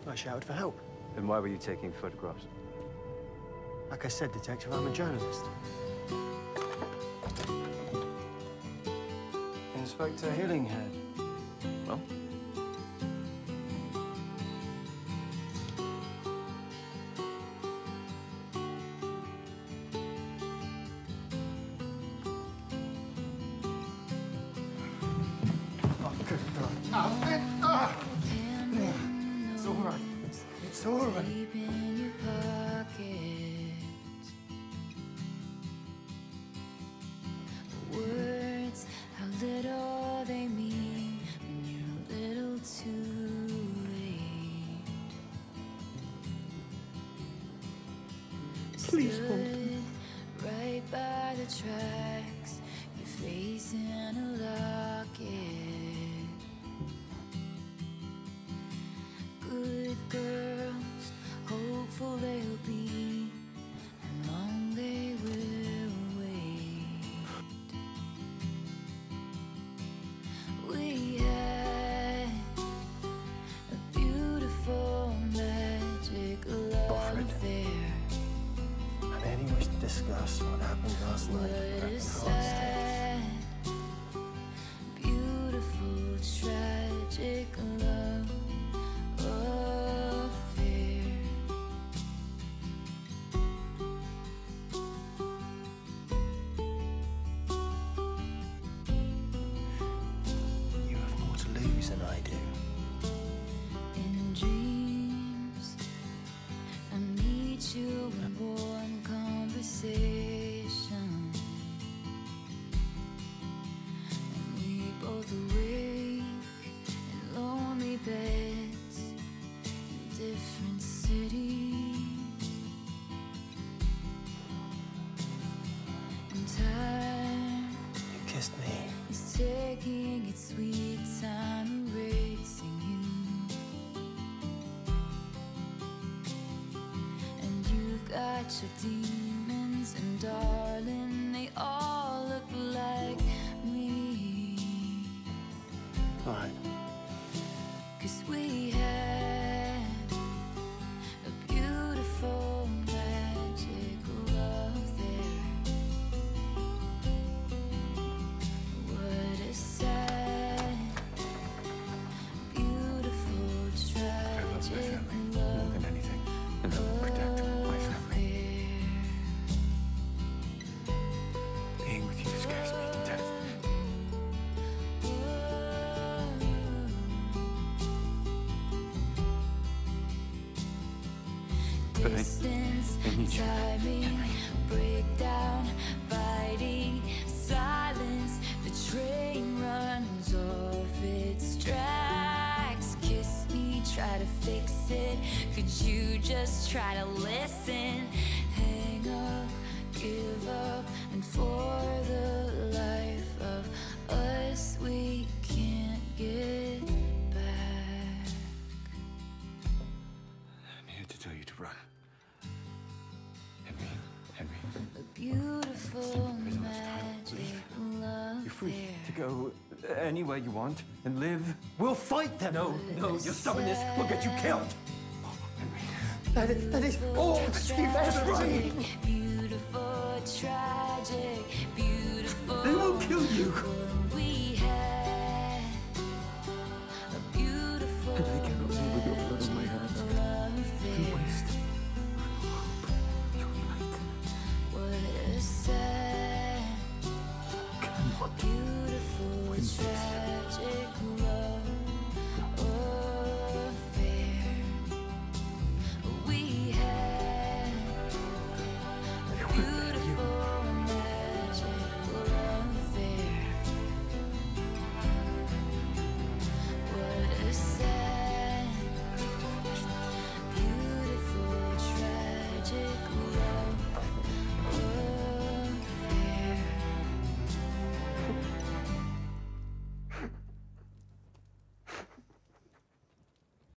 I shouted for help. Then why were you taking photographs? Like I said, Detective, I'm a journalist. Inspector Hillinghead. Well? Oh, good God. It's all right. It's all right. Deep in your pocket. Words, how little they mean when you're a little too late. Please hold Stood right by the tracks, your face in a locket. Good girls, hopeful they'll be, and long they will wait. We had a beautiful magic love affair. I'm here to wish to discuss what happened last night at What the a Stairs. sad, beautiful, tragic love affair. You have more to lose than I do. In dreams, I meet you in warm conversation, and we both awake in lonely beds in different cities. And time You kissed me. is taking its sweet time, erasing you. And you've got your demons, and darling, they all look like me. All right. 'Cause we had a beautiful magic love there. What a sad, beautiful, tragic love Than anything. And I'll protect my family. affair. Being with you scares me to death. Distance, I need you. timing, breakdown, fighting, silence. The train runs off its tracks. Kiss me, try to fix it. Could you just try to listen? Hang up, give up, and for the life of us, we can't get back. I'm here to tell you to run. Henry. A beautiful There isn't much time. magic Leave. love You're free affair. to go anywhere you want and live. We'll fight them. No, your stubbornness will get you killed. Oh, Henry. That is all Steve has right. Beautiful, tragic, beautiful. They will kill you. We